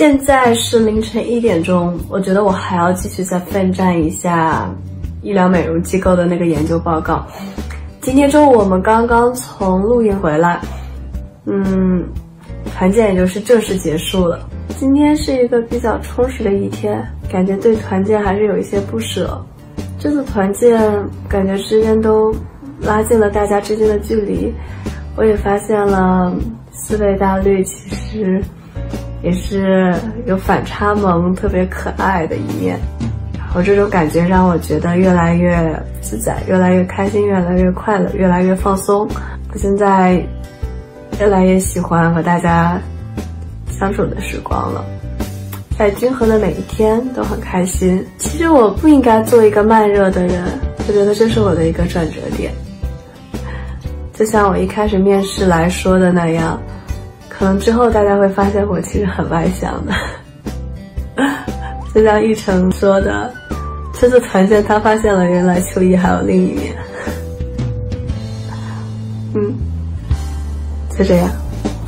现在是凌晨1点钟，我觉得我还要继续再奋战一下医疗美容机构的那个研究报告。今天中午我们刚刚从露营回来，团建也就是正式结束了。今天是一个比较充实的一天，感觉对团建还是有一些不舍。这次团建感觉之间都拉近了大家之间的距离，我也发现了思维大绿其实也是有反差萌特别可爱的一面。然后这种感觉让我觉得越来越自在，越来越开心，越来越快乐，越来越放松。我现在越来越喜欢和大家相处的时光了，在均衡的每一天都很开心。其实我不应该做一个慢热的人，我觉得这是我的一个转折点。就像我一开始面试来说的那样，可能之后大家会发现我其实很外向的。就像玉成说的，这次团建他发现了原来秋意还有另一面。就这样。